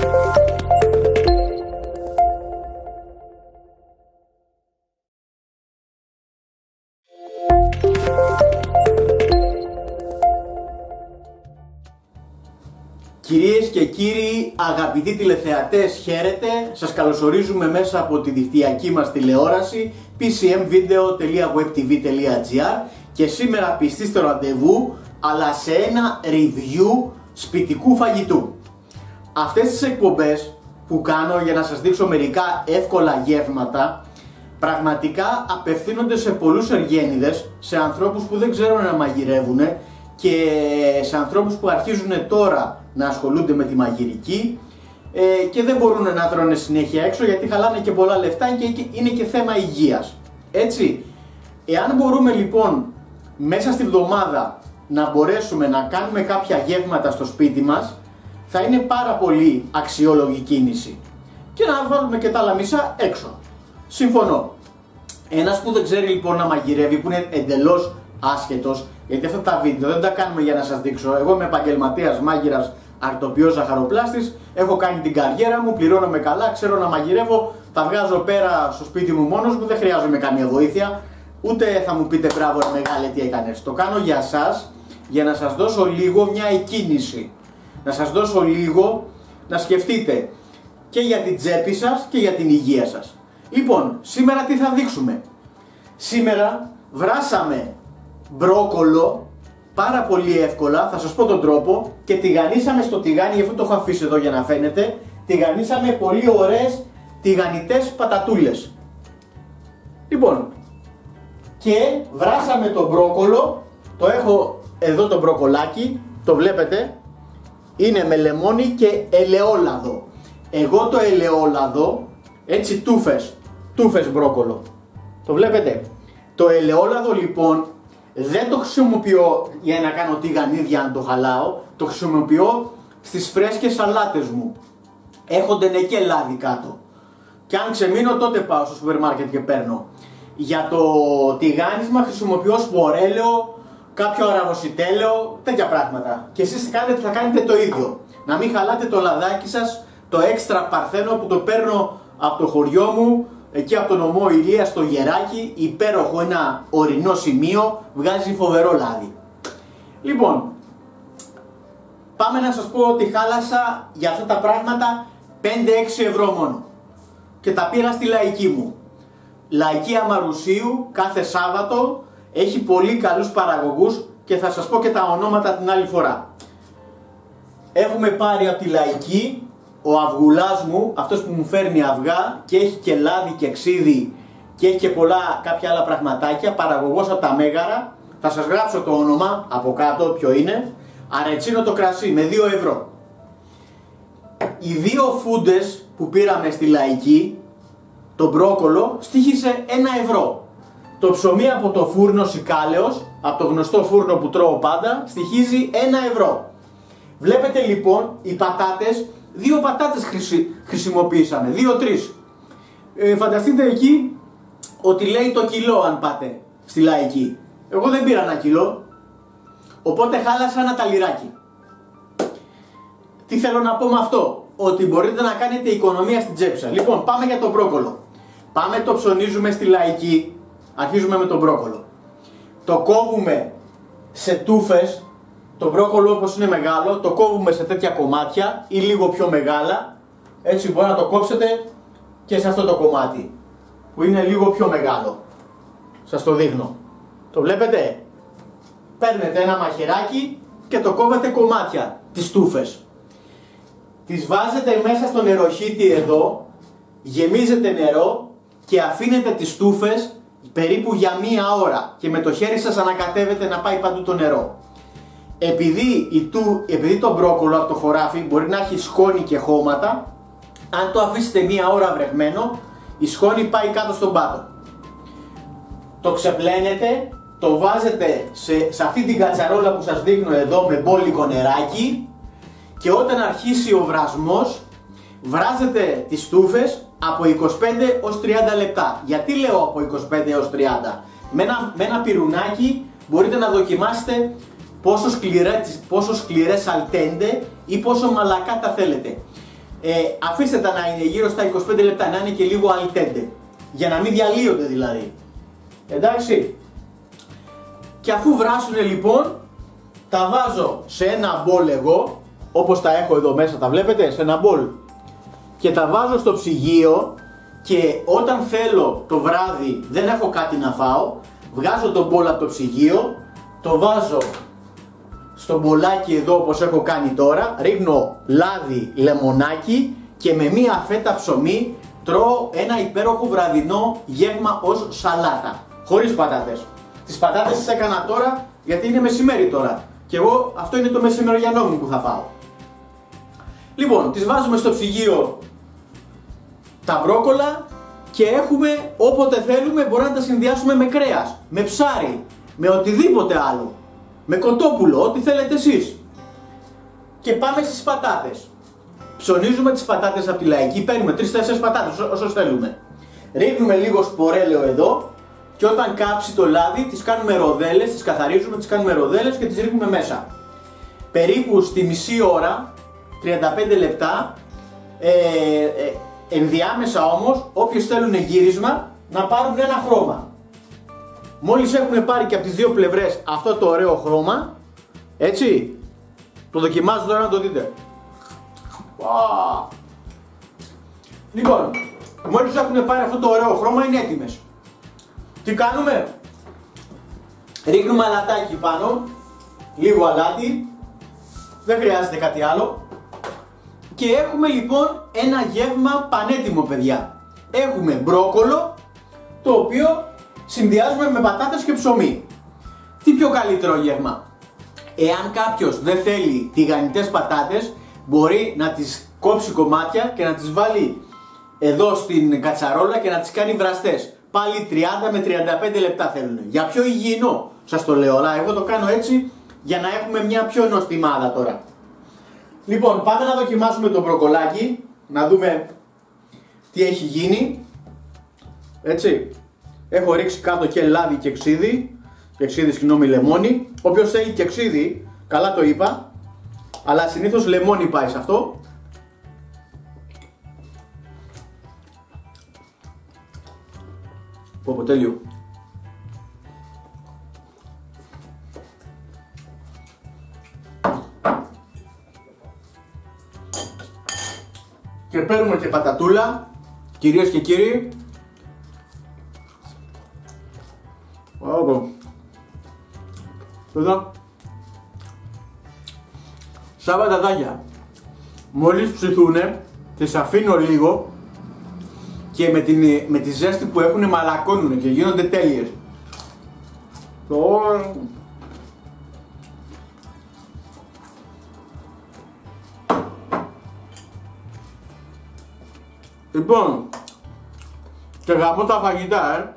Κυρίες και κύριοι, αγαπητοί τηλεθεατές, χαίρετε. Σας καλωσορίζουμε μέσα από τη δικτυακή μας τηλεόραση pcmvideo.webtv.gr και σήμερα πιστοί στο ραντεβού, αλλά σε ένα review σπιτικού φαγητού. Αυτές τις εκπομπές που κάνω για να σας δείξω μερικά εύκολα γεύματα πραγματικά απευθύνονται σε πολλούς εργένιδες, σε ανθρώπους που δεν ξέρουν να μαγειρεύουν και σε ανθρώπους που αρχίζουν τώρα να ασχολούνται με τη μαγειρική και δεν μπορούν να τρώνε συνέχεια έξω γιατί χαλάνε και πολλά λεφτά και είναι και θέμα υγείας. Έτσι, εάν μπορούμε λοιπόν μέσα στη βδομάδα να μπορέσουμε να κάνουμε κάποια γεύματα στο σπίτι μας, θα είναι πάρα πολύ αξιόλογη κίνηση. Και να βάλουμε και τα άλλα μισά έξω. Συμφωνώ. Ένας που δεν ξέρει λοιπόν να μαγειρεύει, που είναι εντελώς άσχετος, γιατί αυτά τα βίντεο δεν τα κάνουμε για να σας δείξω. Εγώ είμαι επαγγελματίας μάγειρας, αρτοποιός, ζαχαροπλάστης, έχω κάνει την καριέρα μου, πληρώνομαι καλά, ξέρω να μαγειρεύω, τα βγάζω πέρα στο σπίτι μου μόνος μου, δεν χρειάζομαι καμία βοήθεια, ούτε θα μου πείτε μπράβο ρε μεγάλε τι έκανες. Το κάνω για σας, για να σας δώσω λίγο μια εκκίνηση, να σας δώσω λίγο να σκεφτείτε και για την τσέπη σας και για την υγεία σας. Λοιπόν, σήμερα τι θα δείξουμε? Σήμερα βράσαμε μπρόκολο πάρα πολύ εύκολα, θα σας πω τον τρόπο, και τηγανίσαμε στο τηγάνι, γι' αυτό το έχω αφήσει εδώ για να φαίνεται, τηγανίσαμε πολύ ωραίες τηγανιτές πατατούλες. Λοιπόν, και βράσαμε το μπρόκολο, το έχω εδώ το μπροκολάκι, το βλέπετε, είναι με λεμόνι και ελαιόλαδο. Εγώ το ελαιόλαδο, έτσι τούφες μπρόκολο, το βλέπετε. Το ελαιόλαδο λοιπόν δεν το χρησιμοποιώ για να κάνω τηγανίδια να το χαλάω, το χρησιμοποιώ στις φρέσκες σαλάτες μου. Έχω ντενεκέ λάδι κάτω. Και αν ξεμείνω τότε πάω στο σούπερ μάρκετ και παίρνω. Για το τηγάνισμα χρησιμοποιώ σπορέλαιο, κάποιο αραβοσιτέλαιο, τέτοια πράγματα. Και εσείς θα κάνετε το ίδιο. Να μην χαλάτε το λαδάκι σας, το έξτρα παρθένο που το παίρνω από το χωριό μου, εκεί από τον νομό Ηλία στο Γεράκι, υπέροχο, ένα ορεινό σημείο, βγάζει φοβερό λάδι. Λοιπόν, πάμε να σας πω ότι χάλασα για αυτά τα πράγματα 5-6 ευρώ μόνο. Και τα πήρα στη Λαϊκή μου. Λαϊκή Αμαρουσίου, κάθε Σάββατο, έχει πολύ καλούς παραγωγούς και θα σας πω και τα ονόματα την άλλη φορά. Έχουμε πάρει από τη Λαϊκή ο αυγουλάς μου, αυτός που μου φέρνει αυγά και έχει και λάδι και ξύδι και έχει και κάποια άλλα πραγματάκια, παραγωγός από τα Μέγαρα, θα σας γράψω το όνομα από κάτω ποιο είναι, αρετσίνο το κρασί με 2 ευρώ. Οι 2 φούντες που πήραμε στη Λαϊκή, το μπρόκολο, στοίχισε 1 ευρώ. Το ψωμί από το φούρνο Σικάλεος, από το γνωστό φούρνο που τρώω πάντα, στοιχίζει 1 ευρώ. Βλέπετε λοιπόν οι πατάτες, 2 πατάτες χρησιμοποίησαμε, 2-3. Φανταστείτε εκεί ότι λέει το κιλό αν πάτε στη Λαϊκή. Εγώ δεν πήρα 1 κιλό, οπότε χάλασα ένα ταλιράκι. Τι θέλω να πω με αυτό? Ότι μπορείτε να κάνετε οικονομία στην τσέπη σας. Λοιπόν, πάμε για το μπρόκολο. Πάμε, το ψωνίζουμε στη Λαϊκή, αρχίζουμε με το μπρόκολο. Το κόβουμε σε τούφες. Το μπρόκολο όπως είναι μεγάλο, το κόβουμε σε τέτοια κομμάτια ή λίγο πιο μεγάλα. Έτσι μπορεί να το κόψετε και σε αυτό το κομμάτι που είναι λίγο πιο μεγάλο. Σας το δείχνω. Το βλέπετε? Παίρνετε ένα μαχαιράκι και το κόβετε κομμάτια, τις τούφες. Τις βάζετε μέσα στο νεροχύτη εδώ, γεμίζετε νερό και αφήνετε τις τούφες περίπου για 1 ώρα και με το χέρι σας ανακατεύετε να πάει παντού το νερό. Επειδή το μπρόκολο από το χωράφι μπορεί να έχει σκόνη και χώματα, αν το αφήσετε 1 ώρα βρεγμένο, η σκόνη πάει κάτω στον πάτο. Το ξεπλένετε, το βάζετε σε αυτή την κατσαρόλα που σας δείχνω εδώ με μπόλικο νεράκι και όταν αρχίσει ο βρασμός, βράζετε τις τούφες από 25 έως 30 λεπτά. Γιατί λέω από 25 έως 30? Με ένα πυρουνάκι μπορείτε να δοκιμάσετε πόσο σκληρές αλτέντε ή πόσο μαλακά τα θέλετε. Αφήστε τα να είναι γύρω στα 25 λεπτά, να είναι και λίγο αλτέντε, για να μην διαλύονται δηλαδή. Εντάξει. Και αφού βράσουνε λοιπόν, τα βάζω σε ένα μπολ εγώ, όπως τα έχω εδώ μέσα, τα βλέπετε, σε ένα μπολ. Και τα βάζω στο ψυγείο και όταν θέλω το βράδυ, δεν έχω κάτι να φάω, βγάζω το μπολ από το ψυγείο, το βάζω στο μπολάκι εδώ όπως έχω κάνει τώρα, ρίχνω λάδι, λεμονάκι και με μία φέτα ψωμί τρώω ένα υπέροχο βραδινό γεύμα ως σαλάτα, χωρίς πατάτες. Τις πατάτες τις έκανα τώρα γιατί είναι μεσημέρι τώρα και εγώ αυτό είναι το μεσημεριανό μου που θα φάω. Λοιπόν, τις βάζουμε στο ψυγείο τα μπρόκολα και έχουμε, όποτε θέλουμε, μπορούμε να τα συνδυάσουμε με κρέας, με ψάρι, με οτιδήποτε άλλο, με κοτόπουλο, ό,τι θέλετε εσείς. Και πάμε στις πατάτες. Ψωνίζουμε τις πατάτες από τη λαϊκή, παίρνουμε 3-4 πατάτες όσες θέλουμε. Ρίχνουμε λίγο σπορέλαιο εδώ και όταν κάψει το λάδι τις κάνουμε ροδέλες, τις καθαρίζουμε, τις κάνουμε ροδέλες και τις ρίχνουμε μέσα. Περίπου στη μισή ώρα, 35 λεπτά, ενδιάμεσα όμως, όποιοι θέλουν γύρισμα, να πάρουν ένα χρώμα. Μόλις έχουν πάρει και από τις δύο πλευρές αυτό το ωραίο χρώμα, έτσι, το δοκιμάζω τώρα να το δείτε. Wow. Λοιπόν, μόλις έχουν πάρει αυτό το ωραίο χρώμα, είναι έτοιμες. Τι κάνουμε? Ρίχνουμε αλατάκι πάνω, λίγο αλάτι, δεν χρειάζεται κάτι άλλο. Και έχουμε λοιπόν ένα γεύμα πανέτοιμο, παιδιά. Έχουμε μπρόκολο, το οποίο συνδυάζουμε με πατάτες και ψωμί. Τι πιο καλύτερο γεύμα? Εάν κάποιος δεν θέλει τηγανιτές πατάτες, μπορεί να τις κόψει κομμάτια και να τις βάλει εδώ στην κατσαρόλα και να τις κάνει βραστές. Πάλι 30 με 35 λεπτά θέλουν. Για πιο υγιεινό σας το λέω, αλλά εγώ το κάνω έτσι για να έχουμε μια πιο νοστιμάδα τώρα. Λοιπόν, πάμε να δοκιμάσουμε το μπροκολάκι, να δούμε τι έχει γίνει. Έτσι, έχω ρίξει κάτω και λάδι και ξύδι, συγγνώμη, λεμόνι. Όποιος θέλει και ξύδι, καλά το είπα, αλλά συνήθως λεμόνι πάει σε αυτό. Πω τέλειο. Και παίρνουμε και πατατούλα, κυρίες και κύριοι. Εδώ. Σαν πατατάκια. Μόλις ψηθούνε, τις αφήνω λίγο και με τη ζέστη που έχουν μαλακώνουνε και γίνονται τέλειες. Λοιπόν, και γαμώ τα φαγητά,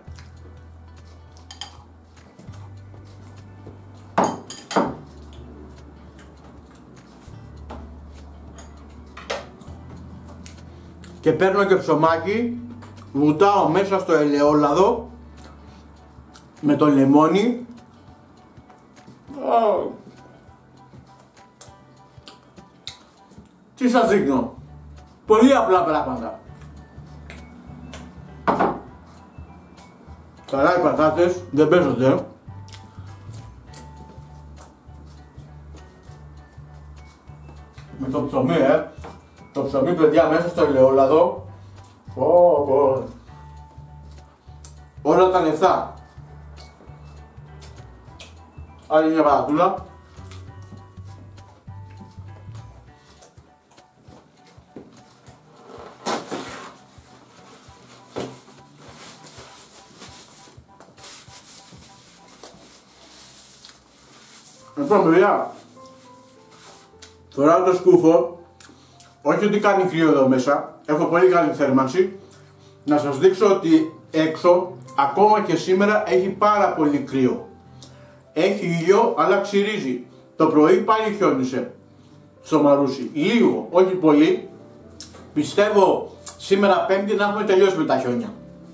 Και παίρνω και ψωμάκι, βουτάω μέσα στο ελαιόλαδο με το λεμόνι. Τι σας δείχνω? Πολύ απλά πράγματα. Καλά οι πατάτες, δεν παίζονται. Με το ψωμί, το ψωμί, παιδιά, μέσα στο ελαιόλαδο. Όλα τα λεφτά. Άλλη μια πατατούλα. Λοιπόν, παιδιά, φοράω το σκούφο. Όχι ότι κάνει κρύο εδώ μέσα, έχω πολύ καλή θέρμανση. Να σας δείξω ότι έξω, ακόμα και σήμερα, έχει πάρα πολύ κρύο. Έχει ήλιο, αλλά ξυρίζει. Το πρωί πάλι χιόνισε στο Μαρούσι. Λίγο, όχι πολύ. Πιστεύω σήμερα Πέμπτη να έχουμε τελειώσει με τα χιόνια.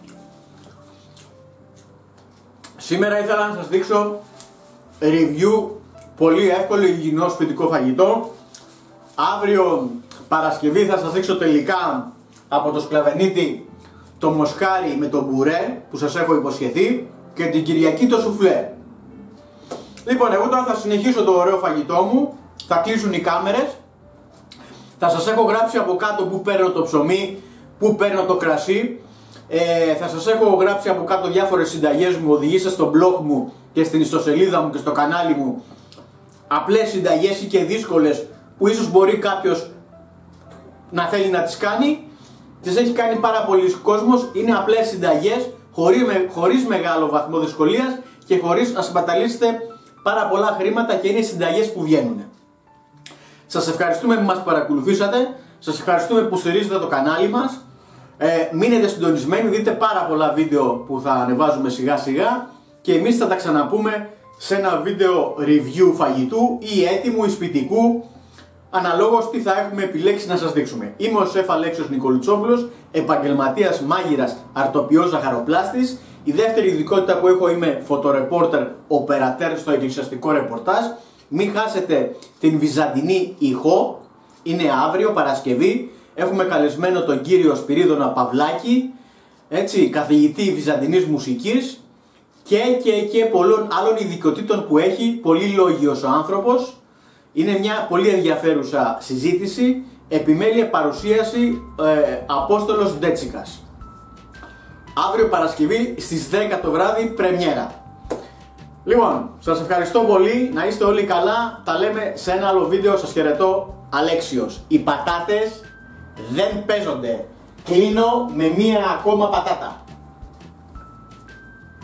Σήμερα ήθελα να σας δείξω review πολύ εύκολο υγιεινό σπιτικό φαγητό. Αύριο Παρασκευή θα σας δείξω τελικά από το σκλαβενίτη το μοσχάρι με το μπουρέ που σας έχω υποσχεθεί και την Κυριακή το σουφλέ. Λοιπόν, εγώ τώρα θα συνεχίσω το ωραίο φαγητό μου, θα κλείσουν οι κάμερες, θα σας έχω γράψει από κάτω που παίρνω το ψωμί, που παίρνω το κρασί, θα σας έχω γράψει από κάτω διάφορες συνταγές μου, οδηγήσεις στο blog μου και στην ιστοσελίδα μου και στο κανάλι μου, απλές συνταγές ή και δύσκολες που ίσως μπορεί κάποιος να θέλει να τις κάνει. Τις έχει κάνει πάρα πολλοί κόσμος, είναι απλές συνταγές, χωρίς μεγάλο βαθμό δυσκολίας και χωρίς να σπαταλήσετε πάρα πολλά χρήματα και είναι συνταγές που βγαίνουν. Σας ευχαριστούμε που μας παρακολουθήσατε, σας ευχαριστούμε που στηρίζετε το κανάλι μας. Μείνετε συντονισμένοι, δείτε πάρα πολλά βίντεο που θα ανεβάζουμε σιγά σιγά και εμείς θα τα ξαναπούμε σε ένα βίντεο review φαγητού ή έτοιμου ή σπιτικού, αναλόγως τι θα έχουμε επιλέξει να σας δείξουμε. Είμαι ο Σεφ Αλέξιος Νικολουτσόπουλος, επαγγελματίας μάγειρας, αρτοποιός, ζαχαροπλάστης. Η δεύτερη ειδικότητα που έχω είμαι φωτορεπόρτερ, οπερατέρ στο εκκλησιαστικό ρεπορτάζ. Μην χάσετε την Βυζαντινή ηχό, είναι αύριο Παρασκευή. Έχουμε καλεσμένο τον κύριο Σπυρίδωνα Παυλάκη, έτσι, καθηγητή Βυζαντινής μουσικής και πολλών άλλων ειδικοτήτων που έχει, πολύ λόγιος ο άνθρωπος. Είναι μια πολύ ενδιαφέρουσα συζήτηση, επιμέλεια παρουσίαση Απόστολος Ντέτσικας. Αύριο Παρασκευή στις 10 το βράδυ, πρεμιέρα. Λοιπόν, σας ευχαριστώ πολύ, να είστε όλοι καλά, τα λέμε σε ένα άλλο βίντεο, σας χαιρετώ, Αλέξιος. Οι πατάτες δεν παίζονται. Κλείνω με μία ακόμα πατάτα.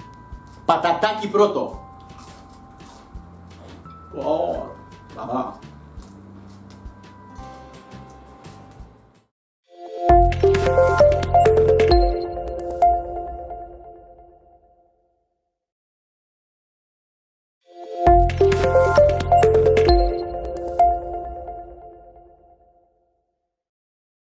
Πατατάκι πρώτο. Μπράβο.